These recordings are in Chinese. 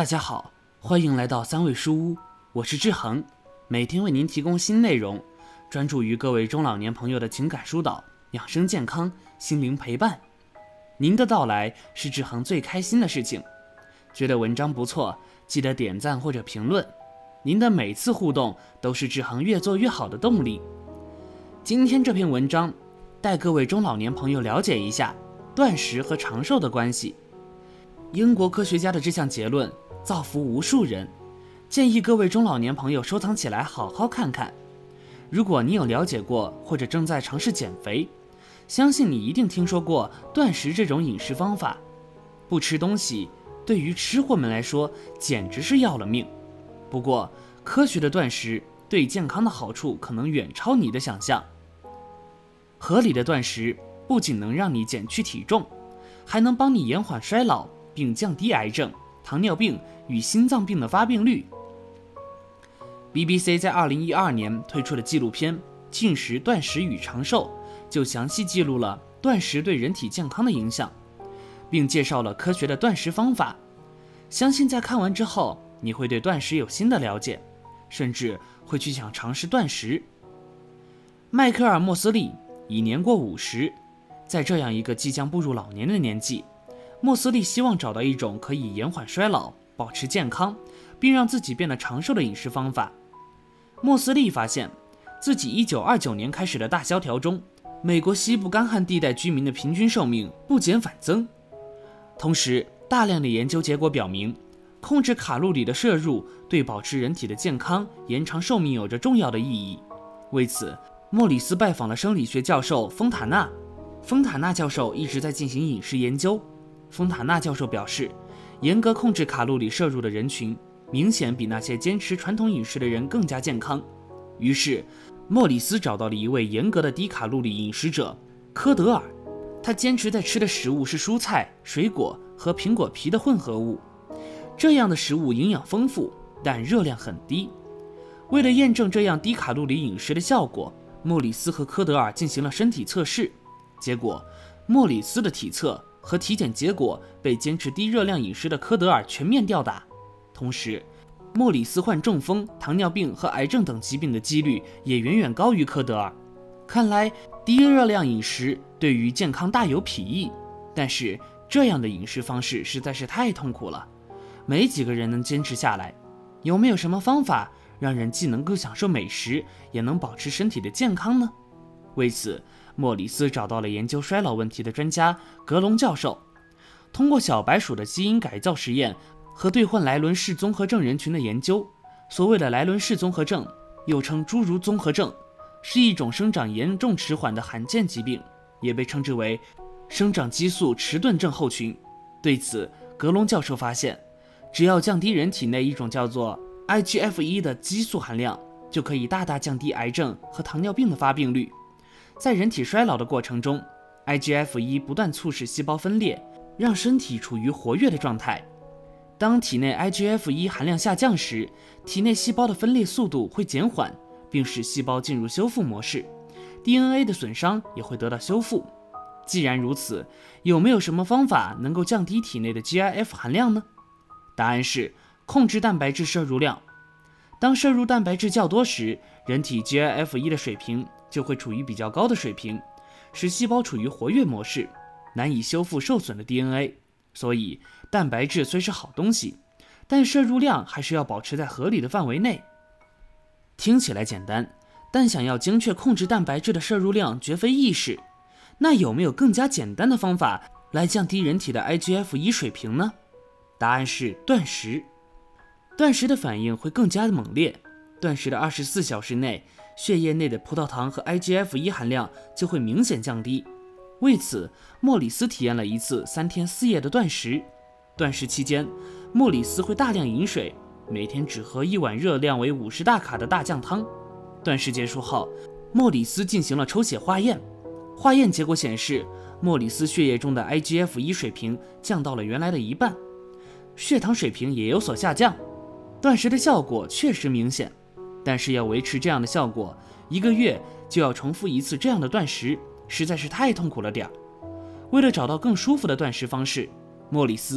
大家好，欢迎来到三味书屋，我是志恒，每天为您提供新内容，专注于各位中老年朋友的情感疏导、养生健康、心灵陪伴。您的到来是志恒最开心的事情。觉得文章不错，记得点赞或者评论，您的每次互动都是志恒越做越好的动力。今天这篇文章带各位中老年朋友了解一下断食和长寿的关系。英国科学家的这项结论造福无数人，建议各位中老年朋友收藏起来好好看看。如果你有了解过或者正在尝试减肥，相信你一定听说过断食这种饮食方法。不吃东西对于吃货们来说简直是要了命。不过科学的断食对健康的好处可能远超你的想象。合理的断食不仅能让你减去体重，还能帮你延缓衰老并降低癌症、糖尿病与心脏病的发病率。BBC 在2012年推出的纪录片《进食、断食与长寿》就详细记录了断食对人体健康的影响，并介绍了科学的断食方法。相信在看完之后，你会对断食有新的了解，甚至会去想尝试断食。迈克尔·莫斯利已年过50，在这样一个即将步入老年的年纪，莫斯利希望找到一种可以延缓衰老、保持健康，并让自己变得长寿的饮食方法。莫斯利发现，自己1929年开始的大萧条中，美国西部干旱地带居民的平均寿命不减反增。同时，大量的研究结果表明，控制卡路里的摄入对保持人体的健康、延长寿命有着重要的意义。为此，莫里斯拜访了生理学教授丰塔纳。丰塔纳教授一直在进行饮食研究。丰塔纳教授表示，严格控制卡路里摄入的人群明显比那些坚持传统饮食的人更加健康。于是莫里斯找到了一位严格的低卡路里饮食者科德尔，他坚持在吃的食物是蔬菜、水果和苹果皮的混合物，这样的食物营养丰富，但热量很低。为了验证这样低卡路里饮食的效果，莫里斯和科德尔进行了身体测试，结果莫里斯的体测和体检结果被坚持低热量饮食的科德尔全面吊打。同时，莫里斯患中风、糖尿病和癌症等疾病的几率也远远高于科德尔。看来低热量饮食对于健康大有裨益，但是这样的饮食方式实在是太痛苦了，没几个人能坚持下来。有没有什么方法让人既能够享受美食，也能保持身体的健康呢？为此，莫里斯找到了研究衰老问题的专家格隆教授，通过小白鼠的基因改造实验和对患莱伦氏综合症人群的研究。所谓的莱伦氏综合症，又称侏儒综合症，是一种生长严重迟缓的罕见疾病，也被称之为生长激素迟钝症候群。对此，格隆教授发现，只要降低人体内一种叫做 IGF-1 的激素含量，就可以大大降低癌症和糖尿病的发病率。在人体衰老的过程中， IGF-1 不断促使细胞分裂，让身体处于活跃的状态。当体内 IGF-1 含量下降时，体内细胞的分裂速度会减缓，并使细胞进入修复模式， DNA 的损伤也会得到修复。既然如此，有没有什么方法能够降低体内的 GIF 含量呢？答案是控制蛋白质摄入量。当摄入蛋白质较多时，人体 GIF-1 的水平就会处于比较高的水平，使细胞处于活跃模式，难以修复受损的 DNA。 所以蛋白质虽是好东西，但摄入量还是要保持在合理的范围内。听起来简单，但想要精确控制蛋白质的摄入量绝非易事。那有没有更加简单的方法来降低人体的 IGF-1 水平呢？答案是断食。断食的反应会更加猛烈，断食的24小时内，血液内的葡萄糖和 IGF-1 含量就会明显降低。为此，莫里斯体验了一次3天4夜的断食。断食期间，莫里斯会大量饮水，每天只喝1碗热量为50大卡的大酱汤。断食结束后，莫里斯进行了抽血化验，化验结果显示，莫里斯血液中的 IGF-1 水平降到了原来的一半，血糖水平也有所下降。断食的效果确实明显，但是要维持这样的效果，1个月就要重复一次这样的断食，实在是太痛苦了点儿。为了找到更舒服的断食方式，莫里斯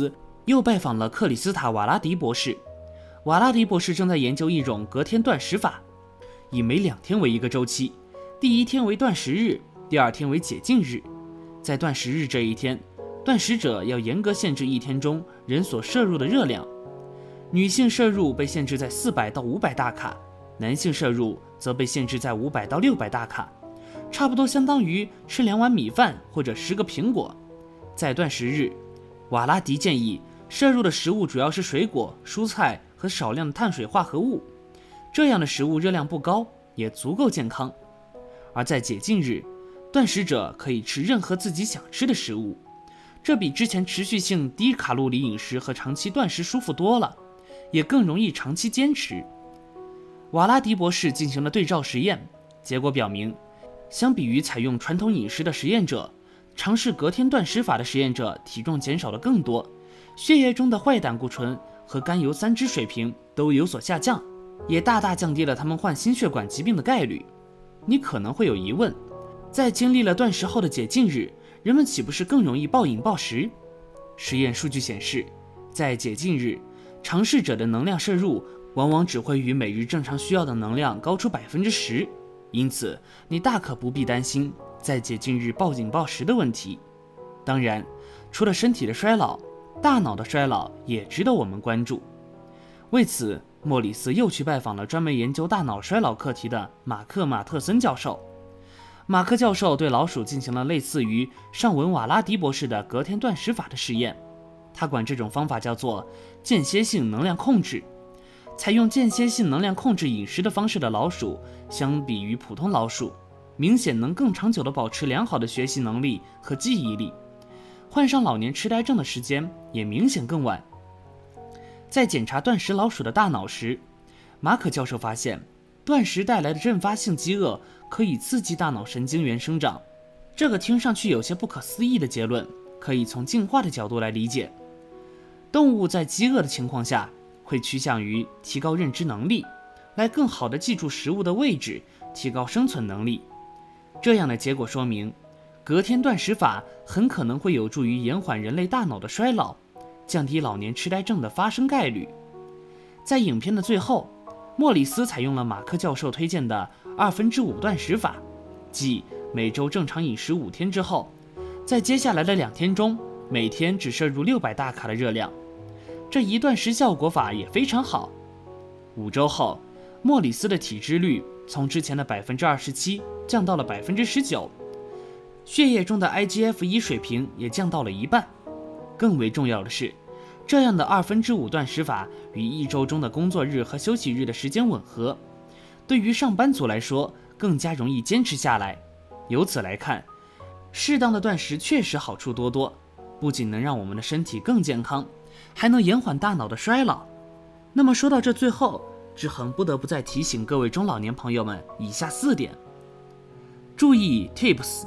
又拜访了克里斯塔·瓦拉迪博士。瓦拉迪博士正在研究一种隔天断食法，以每2天为一个周期，第1天为断食日，第2天为解禁日。在断食日这一天，断食者要严格限制1天中人所摄入的热量。女性摄入被限制在400到500大卡，男性摄入则被限制在500到600大卡，差不多相当于吃2碗米饭或者10个苹果。在断食日，瓦拉迪建议摄入的食物主要是水果、蔬菜和少量的碳水化合物，这样的食物热量不高，也足够健康。而在解禁日，断食者可以吃任何自己想吃的食物，这比之前持续性低卡路里饮食和长期断食舒服多了，也更容易长期坚持。瓦拉迪博士进行了对照实验，结果表明，相比于采用传统饮食的实验者，尝试隔天断食法的实验者体重减少了更多，血液中的坏胆固醇和甘油三酯水平都有所下降，也大大降低了他们患心血管疾病的概率。你可能会有疑问，在经历了断食后的解禁日，人们岂不是更容易暴饮暴食？实验数据显示，在解禁日，尝试者的能量摄入往往只会与每日正常需要的能量高出10%，因此你大可不必担心在解禁日暴饮暴食的问题。当然，除了身体的衰老，大脑的衰老也值得我们关注。为此，莫里斯又去拜访了专门研究大脑衰老课题的马克·马特森教授。马克教授对老鼠进行了类似于上文瓦拉迪博士的隔天断食法的试验，他管这种方法叫做间歇性能量控制。采用间歇性能量控制饮食的方式的老鼠，相比于普通老鼠，明显能更长久地保持良好的学习能力和记忆力，患上老年痴呆症的时间也明显更晚。在检查断食老鼠的大脑时，马可教授发现，断食带来的阵发性饥饿可以刺激大脑神经元生长。这个听上去有些不可思议的结论，可以从进化的角度来理解。动物在饥饿的情况下，会趋向于提高认知能力，来更好地记住食物的位置，提高生存能力。这样的结果说明，隔天断食法很可能会有助于延缓人类大脑的衰老，降低老年痴呆症的发生概率。在影片的最后，莫里斯采用了马克教授推荐的5/2断食法，即每周正常饮食5天之后，在接下来的2天中，每天只摄入600大卡的热量。这一断食效果法也非常好。5周后，莫里斯的体脂率从之前的27%降到了19%，血液中的 IGF-1 水平也降到了1半。更为重要的是，这样的5/2断食法与1周中的工作日和休息日的时间吻合，对于上班族来说更加容易坚持下来。由此来看，适当的断食确实好处多多，不仅能让我们的身体更健康，还能延缓大脑的衰老。那么说到这最后，志恒不得不再提醒各位中老年朋友们以下4点。注意 Tips：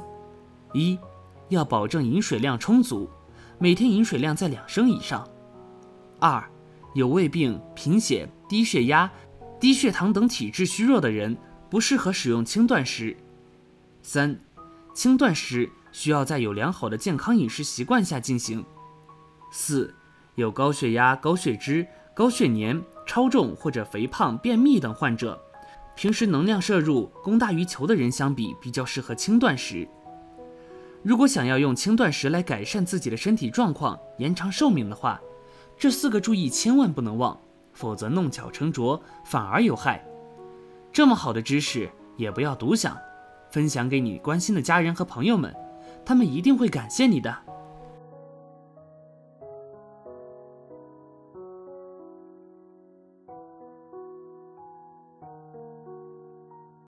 1. 要保证饮水量充足，每天饮水量在2升以上。2. 有胃病、贫血、低血压、低血糖等体质虚弱的人不适合使用轻断食。3. 轻断食需要在有良好的健康饮食习惯下进行。4. 有高血压、高血脂、高血粘、超重或者肥胖、便秘等患者，平时能量摄入供大于求的人相比，比较适合轻断食。如果想要用轻断食来改善自己的身体状况、延长寿命的话，这4个注意千万不能忘，否则弄巧成拙，反而有害。这么好的知识也不要独享，分享给你关心的家人和朋友们，他们一定会感谢你的。